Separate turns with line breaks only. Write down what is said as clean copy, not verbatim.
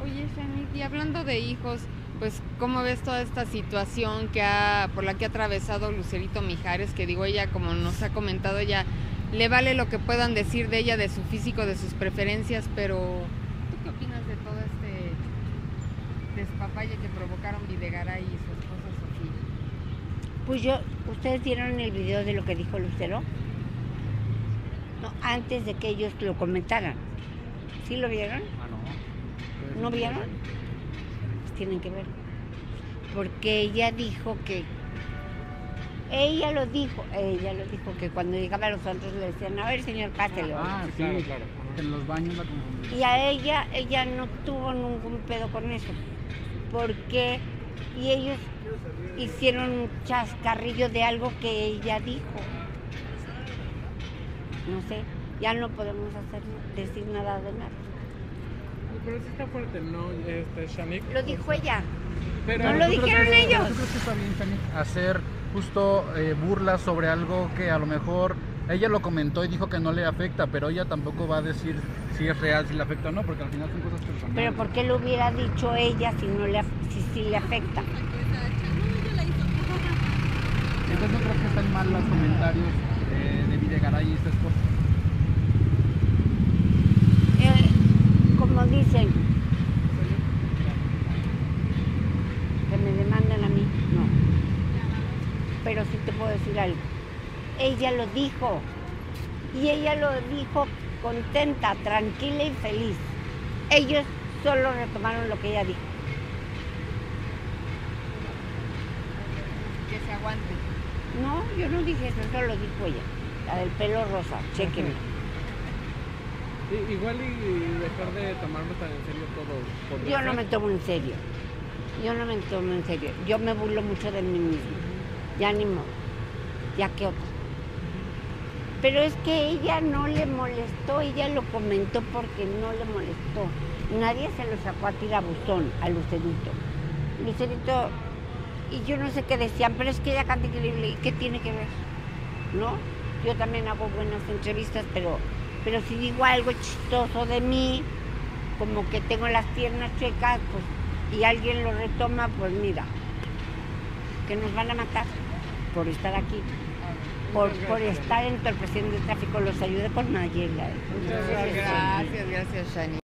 Oye, Shanique, y hablando de hijos, pues, ¿cómo ves toda esta situación por la que ha atravesado Lucerito Mijares? Que digo, ella, como nos ha comentado, ella le vale lo que puedan decir de ella, de su físico, de sus preferencias, pero ¿tú qué opinas de todo este despapalle que provocaron Videgaray y su esposa Sofía?
Pues ¿ustedes vieron el video de lo que dijo Lucero? No, antes de que ellos lo comentaran. ¿Sí lo vieron? ¿No vieron? Pues tienen que ver. Porque ella lo dijo que cuando llegaba a los antros le decían, a ver, señor, pásele.
Sí, claro. En los baños la confundí.
Y a ella no tuvo ningún pedo con eso. Porque ellos hicieron un chascarrillo de algo que ella dijo. No sé, ya no podemos decir nada de nada.
Pero sí está fuerte, ¿no, Shanique?
Lo dijo ella.
Pero
no lo dijeron ellos.
¿Tú crees que está bien, Shanique, hacer justo burlas sobre algo que a lo mejor ella lo comentó y dijo que no le afecta, pero ella tampoco va a decir si es real, si le afecta o no, porque al final son cosas personales?
Pero ¿por qué lo hubiera dicho ella si sí le afecta?
Entonces no creo que están mal los comentarios de Videgaray y esta esposa.
Como dicen, que me demandan a mí, no. Pero sí te puedo decir algo. Ella lo dijo. Y ella lo dijo contenta, tranquila y feliz. Ellos solo retomaron lo que ella dijo.
Que se aguante.
No, yo no dije eso, eso lo dijo ella. La del pelo rosa, chéquenlo.
Igual y dejar de tomarme tan en serio todo.
Yo no me tomo en serio. Yo me burlo mucho de mí misma. Ya ni modo. Ya que otra. Pero es que ella no le molestó, ella lo comentó porque no le molestó. Nadie se lo sacó a tirabuzón a Lucerito. Lucerito, y yo no sé qué decían, pero es que ella canta increíble. ¿Y qué tiene que ver? ¿No? Yo también hago buenas entrevistas, pero si digo algo chistoso de mí, como que tengo las piernas chuecas, pues, y alguien lo retoma, pues mira, que nos van a matar por estar aquí, por estar entorpeciendo el tráfico. Los ayudé con Nayela.
Gracias, Shani.